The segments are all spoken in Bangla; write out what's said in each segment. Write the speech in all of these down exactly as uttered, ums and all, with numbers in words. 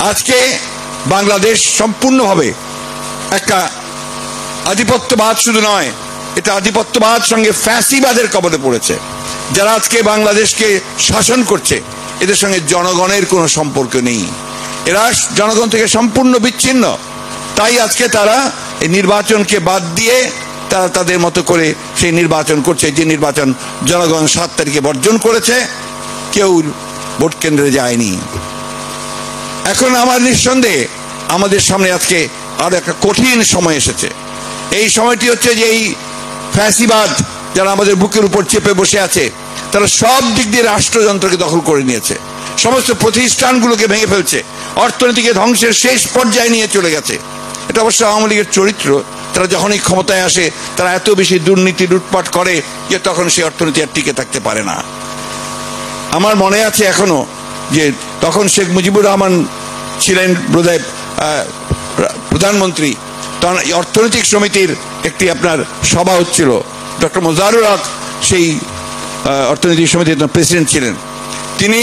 আজকে বাংলাদেশ সম্পূর্ণভাবে একটা আধিপত্যবাদ শুধু নয়, এটা আধিপত্যবাদ সঙ্গে ফ্যাসিবাদের কবলে পড়েছে। যারা আজকে বাংলাদেশকে শাসন করছে এদের সঙ্গে জনগণের কোনো সম্পর্ক নেই, এরা জনগণ থেকে সম্পূর্ণ বিচ্ছিন্ন। তাই আজকে তারা এই নির্বাচনকে বাদ দিয়ে তারা তাদের মতো করে সেই নির্বাচন করছে, যে নির্বাচন জনগণ সাত তারিখে বর্জন করেছে, কেউ ভোট কেন্দ্রে যায়নি। এখন আমার নিঃসন্দেহে আমাদের সামনে আজকে আরো একটা কঠিন সময় এসেছে। এই সময়টি হচ্ছে যে এই ফ্যাসিবাদ যারা আমাদের বুকের উপর চেপে বসে আছে, তারা সব দিক দিয়ে রাষ্ট্রযন্ত্রকে দখল করে নিয়েছে, সমস্ত প্রতিষ্ঠানগুলোকে ভেঙে ফেলছে, অর্থনীতিকে ধ্বংসের শেষ পর্যায়ে নিয়ে চলে গেছে। এটা অবশ্য আওয়ামী লীগের চরিত্র। তারা যখনই ক্ষমতায় আসে তারা এত বেশি দুর্নীতি লুটপাট করে যে তখন সেই অর্থনীতি আর টিকে থাকতে পারে না। আমার মনে আছে এখনো যে তখন শেখ মুজিবুর রহমান ছিলেন বোধহয় প্রধানমন্ত্রী, তখন অর্থনৈতিক সমিতির একটি আপনার সভা হচ্ছিল, ডক্টর মোজারুল হক সেই অর্থনৈতিক সমিতির প্রেসিডেন্ট ছিলেন। তিনি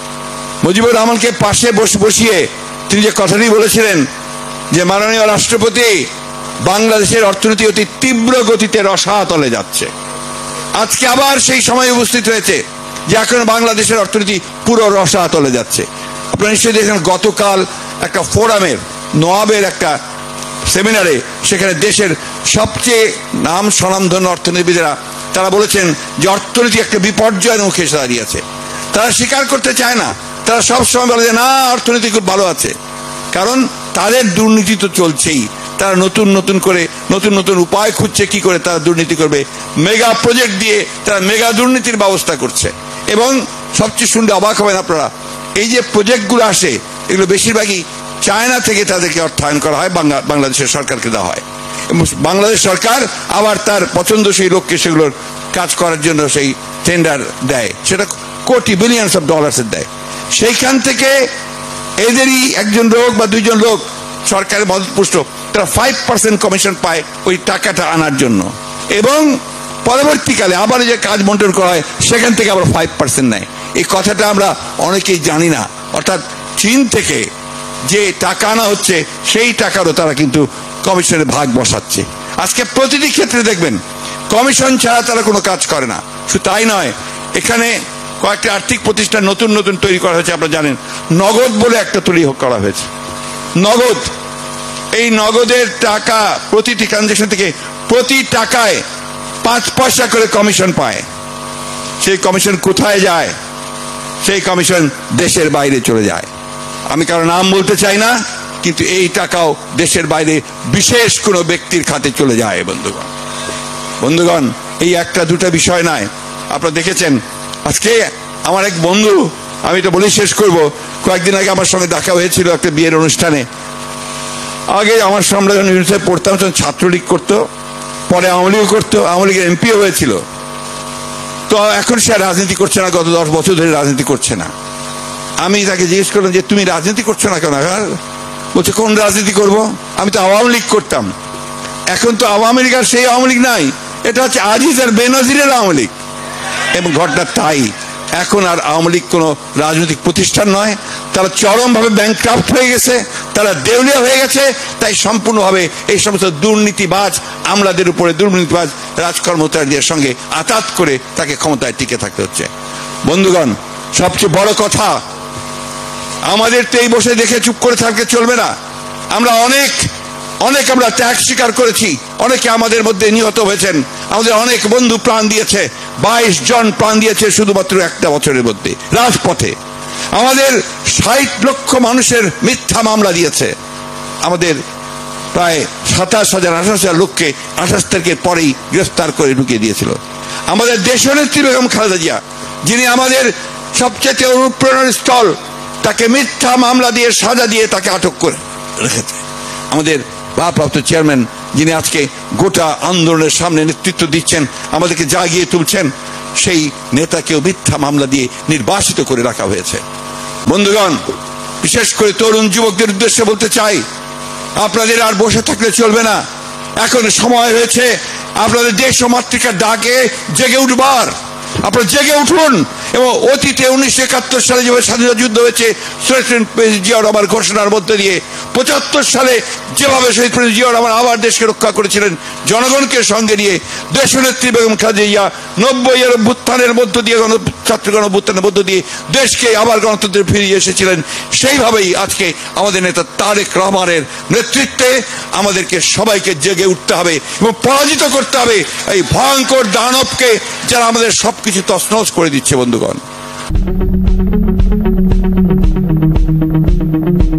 মুজিবুর রহমানকে পাশে বসিয়ে তিনি যে কথাটি বলেছিলেন যে মাননীয় রাষ্ট্রপতি, বাংলাদেশের অর্থনীতি অতি তীব্র গতিতে রসাতলে যাচ্ছে। আজকে আবার সেই সময় উপস্থিত হয়েছে যে এখন বাংলাদেশের অর্থনীতি পুরো রসাতলে যাচ্ছে। আপনারা নিশ্চয়ই দেখেন গতকাল একটা ফোরামের নওয়াবের একটা সেমিনারে, সেখানে দেশের সবচেয়ে নাম স্বনামধন্য অর্থনীতিবিদেরা তারা বলেছেন যে অর্থনীতি একটা বিপর্যয়ের মুখে এসে দাঁড়িয়েছে। তারা স্বীকার করতে চায় না, তারা সবসময় বলে যে না অর্থনীতি খুব ভালো আছে, কারণ তাদের দুর্নীতি তো চলছেই। তারা নতুন নতুন করে নতুন নতুন উপায় খুঁজছে কি করে তারা দুর্নীতি করবে, মেগা প্রজেক্ট দিয়ে তারা মেগা দুর্নীতির ব্যবস্থা করছে। এবং সবচেয়ে শুনলে অবাক হবেন আপনারা, এই যে প্রজেক্টগুলো আসে এগুলো বেশিরভাগই চায়না থেকে তাদেরকে অর্থায়ন করা হয়, বাংলাদেশের সরকারকে দেওয়া হয়। বাংলাদেশ সরকার আবার তার পছন্দসই লোককে সেগুলোর কাজ করার জন্য সেই টেন্ডার দেয়, সেটা কোটি বিলিয়নস অফ ডলার্সের দেয়। সেইখান থেকে এদেরই একজন লোক বা দুইজন লোক সরকারের মদতপুষ্ট, তারা ফাইভ পার্সেন্ট কমিশন পায় ওই টাকাটা আনার জন্য, এবং পরবর্তীকালে আবার যে কাজ বন্টন করা হয় সেখান থেকে আবার ফাইভ পার্সেন্ট নেয়। এই কথাটা আমরা অনেকেই জানি না। অর্থাৎ চীন থেকে যে টাকা আনা হচ্ছে সেই টাকারও তারা কিন্তু কমিশনের ভাগ বসাচ্ছে। আজকে প্রতিটি ক্ষেত্রে দেখবেন কমিশন ছাড়া তারা কোনো কাজ করে না। শুধু তাই নয়, এখানে কয়েকটা আর্থিক প্রতিষ্ঠান নতুন নতুন তৈরি করা হয়েছে। আপনারা জানেন নগদ বলে একটা তৈরি করা হয়েছে। নগদ, এই নগদের টাকা প্রতিটি ট্রানজাকশন থেকে প্রতি টাকায় পাঁচ পয়সা করে কমিশন পায়। সেই কমিশন কোথায় যায়? সেই কমিশন দেশের বাইরে চলে যায়। আমি কারো নাম বলতে চাই না, কিন্তু এই টাকাও দেশের বাইরে বিশেষ কোনো ব্যক্তির খাতে চলে যায়। বন্ধুগণ বন্ধুগণ এই একটা দুটা বিষয় নয়, আপনারা দেখেছেন। আজকে আমার এক বন্ধু, আমি এটা বলে শেষ করব, কয়েকদিন আগে আমার সঙ্গে দেখা হয়েছিল একটা বিয়ের অনুষ্ঠানে। আগে আমার সামনে যখন ইউনিভার্সিটি পড়তাম তখন ছাত্রলীগ করতো, পরে আওয়ামী লীগ করতো, আওয়ামী লীগের এমপিও হয়েছিল। তো এখন সে রাজনীতি করছে না, গত দশ বছর ধরে রাজনীতি করছে না। আমি তাকে জিজ্ঞেস করলাম যে তুমি রাজনীতি করছো না কেন? বলছে কোন রাজনীতি করব, আমি তো আওয়ামী লীগ করতাম। এখন তো আওয়ামী লীগ আর সেই আওয়ামী লীগ নাই, এটা হচ্ছে আজিজ আর বেনজিরের আওয়ামী লীগ। এবং ঘটনা তাই, এখন আর আওয়ামী লীগ কোনো রাজনৈতিক প্রতিষ্ঠান নয়, তারা চরমভাবে ব্যাংকক্রাফট হয়ে গেছে, তারা দেউলিয়া হয়ে গেছে। তাই সম্পূর্ণভাবে এই সমস্ত দুর্নীতিবাজ আমলাদের উপরে, দুর্নীতিবাজ রাজকর্মচারীদের সঙ্গে আতাত করে তাকে ক্ষমতায় টিকে থাকতে হচ্ছে। বন্ধুগণ সবচেয়ে বড় কথা, আমাদের তো এই বসে দেখে চুপ করে থাকতে চলবে না। আমরা অনেক অনেক আমরা ত্যাগ স্বীকার করেছি, অনেকে আমাদের মধ্যে নিহত হয়েছেন, আমাদের অনেক বন্ধু প্রাণ দিয়েছে। বাইশ জন প্রাণ দিয়েছে শুধুমাত্র একটা বছরের মধ্যে রাজপথে। আমাদের ষাট লক্ষ মানুষের মিথ্যা মামলা দিয়েছে। আমাদের প্রায় সাতাশ হাজার আঠাশ হাজার লোককে আঠাশ তারিখের পরেই গ্রেফতার করে ঢুকিয়ে দিয়েছিল। আমাদের দেশনেত্রী বেগম খালেদা জিয়া, যিনি আমাদের সবচেয়ে অনুপ্রেরণার স্থল, তাকে মিথ্যা মামলা দিয়ে সাজা দিয়ে তাকে আটক করে রেখেছে। আমাদের ভারপ্রাপ্ত চেয়ারম্যান, যিনি আজকে গোটা আন্দোলনের সামনে নেতৃত্ব দিচ্ছেন, আমাদেরকে জাগিয়ে তুলছেন, সেই নেতাকেও মিথ্যা মামলা দিয়ে নির্বাসিত করে রাখা হয়েছে। বন্ধুগণ বিশেষ করে তরুণ যুবকদের উদ্দেশ্যে বলতে চাই, আপনাদের আর বসে থাকলে চলবে না। এখন সময় হয়েছে আপনাদের দেশ ও মাতৃকার ডাকে জেগে উঠবার। আপনারা জেগে উঠুন এবং অতীতে উনিশশো একাত্তর সালে যেভাবে স্বাধীনতা যুদ্ধ হয়েছে শহীদ জিয়া রহমান ঘোষণার মধ্যে দিয়ে, পঁচাত্তর সালে যেভাবে শহীদ প্রেসিডেন্ট জিয়া রহমান আবার দেশকে রক্ষা করেছিলেন জনগণকে সঙ্গে নিয়ে, দেশনেত্রী বেগম খালেদা জিয়া নব্বই এর অভ্যুত্থানের মধ্য দিয়ে, ছাত্র গণ অভ্যুত্থানের মধ্য দিয়ে দেশকে আবার গণতন্ত্রে ফিরিয়ে এসেছিলেন। সেইভাবেই আজকে আমাদের নেতা তারেক রহমানের নেতৃত্বে আমাদেরকে সবাইকে জেগে উঠতে হবে এবং পরাজিত করতে হবে এই ভয়ঙ্কর দানবকে, যারা আমাদের সবকিছু তছনছ করে দিচ্ছে। বন্ধুগণ,